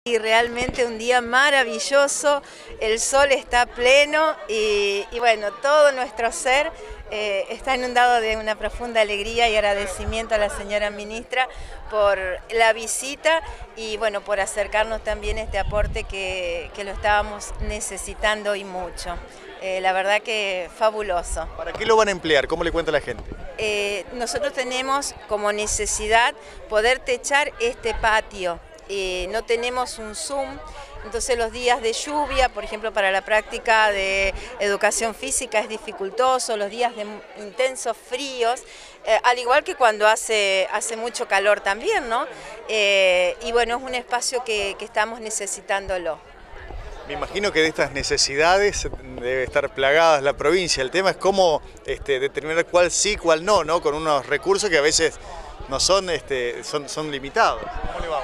Y realmente un día maravilloso, el sol está pleno y bueno, todo nuestro ser está inundado de una profunda alegría y agradecimiento a la señora ministra por la visita y bueno, por acercarnos también este aporte que lo estábamos necesitando y mucho. La verdad que fabuloso. ¿Para qué lo van a emplear? ¿Cómo le cuenta la gente? Nosotros tenemos como necesidad poder techar este patio. No tenemos un Zoom, entonces los días de lluvia, por ejemplo para la práctica de educación física es dificultoso, los días de intensos fríos, al igual que cuando hace mucho calor también, ¿no? Y bueno, es un espacio que estamos necesitándolo. Me imagino que de estas necesidades debe estar plagadas la provincia. El tema es cómo determinar cuál sí, cuál no, ¿no? Con unos recursos que a veces no son, son limitados. ¿Cómo le va?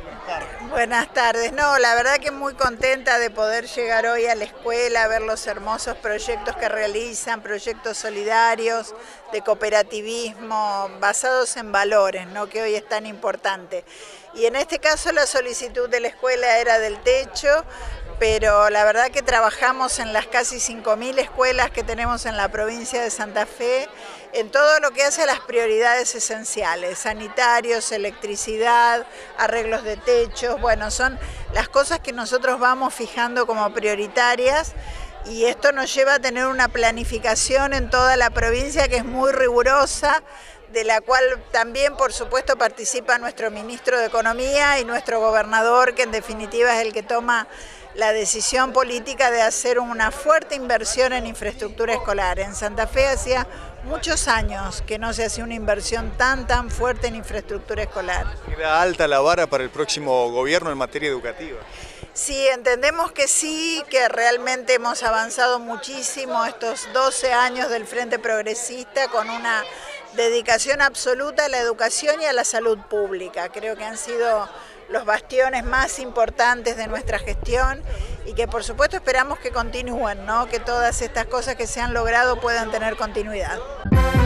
Buenas tardes. No, la verdad que muy contenta de poder llegar hoy a la escuela, ver los hermosos proyectos que realizan, proyectos solidarios, de cooperativismo, basados en valores, ¿no? Que hoy es tan importante. Y en este caso la solicitud de la escuela era del techo, pero la verdad que trabajamos en las casi 5.000 escuelas que tenemos en la provincia de Santa Fe, en todo lo que hace a las prioridades esenciales, sanitarios, electricidad, arreglos de techos, bueno, son las cosas que nosotros vamos fijando como prioritarias y esto nos lleva a tener una planificación en toda la provincia que es muy rigurosa, de la cual también, por supuesto, participa nuestro ministro de Economía y nuestro gobernador, que en definitiva es el que toma la decisión política de hacer una fuerte inversión en infraestructura escolar. En Santa Fe hacía muchos años que no se hacía una inversión tan fuerte en infraestructura escolar. ¿Queda alta la vara para el próximo gobierno en materia educativa? Sí, entendemos que sí, que realmente hemos avanzado muchísimo estos 12 años del Frente Progresista con una dedicación absoluta a la educación y a la salud pública. Creo que han sido los bastiones más importantes de nuestra gestión y que por supuesto esperamos que continúen, ¿no? Que todas estas cosas que se han logrado puedan tener continuidad.